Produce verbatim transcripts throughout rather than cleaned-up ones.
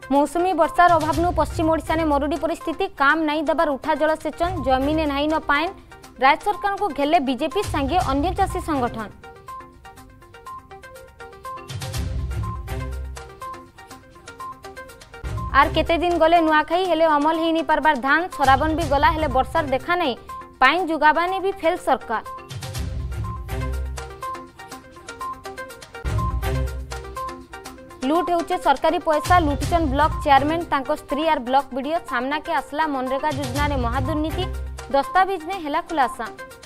मौसुमी वर्षार अभाव पश्चिम ओडिशा ने मरुड़ी परिस्थिति काम नहीं दबार उठा जलसेचन जमीने नहीं न पाएन राज्य सरकार को घेले बीजेपी संगे अन्य चाषी संगठन। आर केते दिन गले नुआखाई हेले अमल ही नहीं पारबार धान सराबन भी गला हेले वर्षार देखा नहीं पाइन जुगाबाने भी फेल सरकार। लुट होचे सरकारी पैसा लुटिचन ब्लॉक चेयरमैन तांको स्त्री आर ब्लॉक वीडियो सामना के आसला मनरेगा योजना रे महादुर्नीति दस्तावेज ने हेला खुलासा।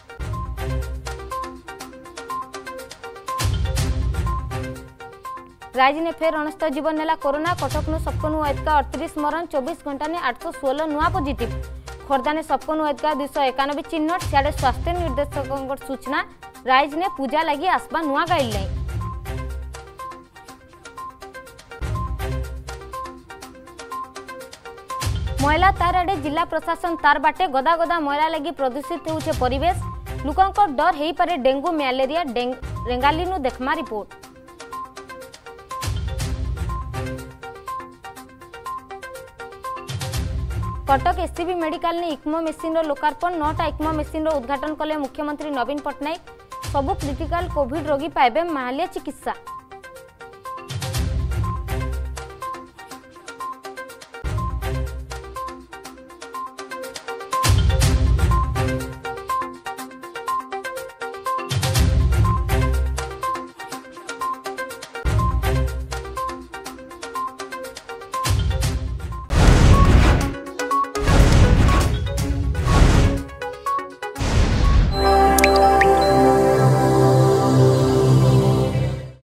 राज्य ने फेर अनस्त जीवन नेला कोरोना कटक सपकनु एतका अड़तीस मरण चौबीस घंटा ने आठ सौ सोलह नुआ पॉजिटिव खोर्धा ने सपकनु एतका दुई सौ एकानबे चिन्हट सियाड़े स्वास्थ्य निर्देशक सूचना राज्य ने पूजा लगी आसबा नुआ गाइडलाइन। मैला तार आड़े जिला प्रशासन तार बाटे गदा गदा मैला लगी प्रदूषित होउछे परिवेश लोकंकर डर हेई पारे डेंगू मलेरिया रेंगाली नु देखमा रिपोर्ट। कटक एससीबी मेडिकल ने इक्मो मेसीन लोकार्पण नौटा इक्मो मेसीन उद्घाटन कले मुख्यमंत्री नवीन पट्टनायक सबु क्रिटिकल कोविड रोगी पाइबे महालिया चिकित्सा।